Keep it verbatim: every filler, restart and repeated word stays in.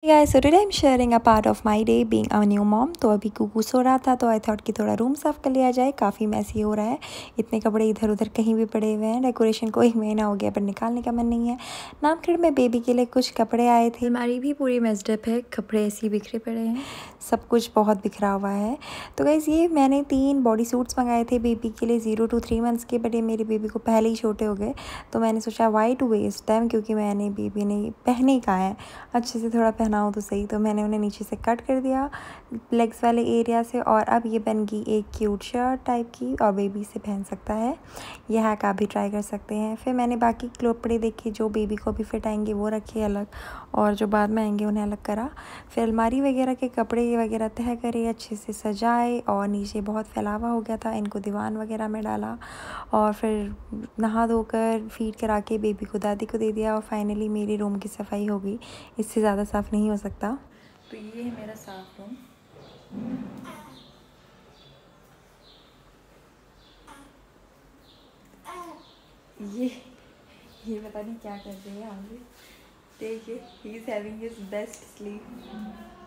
Guys, so today I am sharing a part of my day being a new mom. तो अभी कुकू सो रहा था तो आई थॉट कि थोड़ा रूम साफ कर लिया जाए। काफ़ी मैसी हो रहा है, इतने कपड़े इधर उधर कहीं भी पड़े हुए हैं। डेकोरेशन को एक महीना हो गया पर निकालने का मन नहीं है। नामखिड़ में बेबी के लिए कुछ कपड़े आए थे। हमारी भी पूरी मेस्डअप है, कपड़े ऐसे ही बिखरे पड़े हैं, सब कुछ बहुत बिखरा हुआ है। तो गाइस, ये मैंने तीन बॉडी सूट्स मंगाए थे बेबी के लिए, ज़ीरो टू थ्री मंथ्स के, बट ये मेरी बेबी को पहले ही छोटे हो गए। तो मैंने सोचा वाई टू वेस्ट टाइम, क्योंकि मैंने बेबी ने पहने ही कहा है, अच्छे से थोड़ा पहनाओ तो सही। तो मैंने उन्हें नीचे से कट कर दिया लेग्स वाले एरिया से, और अब ये बन गई एक क्यूट शर्ट टाइप की, और बेबी से पहन सकता है। यह हैक आप भी ट्राई कर सकते हैं। फिर मैंने बाकी कपड़े देखे जो बेबी को भी फिट आएंगे वो रखे अलग, और जो बाद में आएंगे उन्हें अलग करा। फिर अलमारी वगैरह के कपड़े वगैरह तह करे, अच्छे से सजाए, और नीचे बहुत फैलावा हो गया था, इनको दीवान वगैरह में डाला, और फिर नहा धोकर फीड करा के बेबी को दादी को दे दिया। और फाइनली मेरी रूम की सफाई हो गई, इससे ज़्यादा साफ़ नहीं हो सकता। तो ये है मेरा साफ रूम। ये ये पता नहीं क्या कर रही है आगे, देखिए, he is having his best sleep.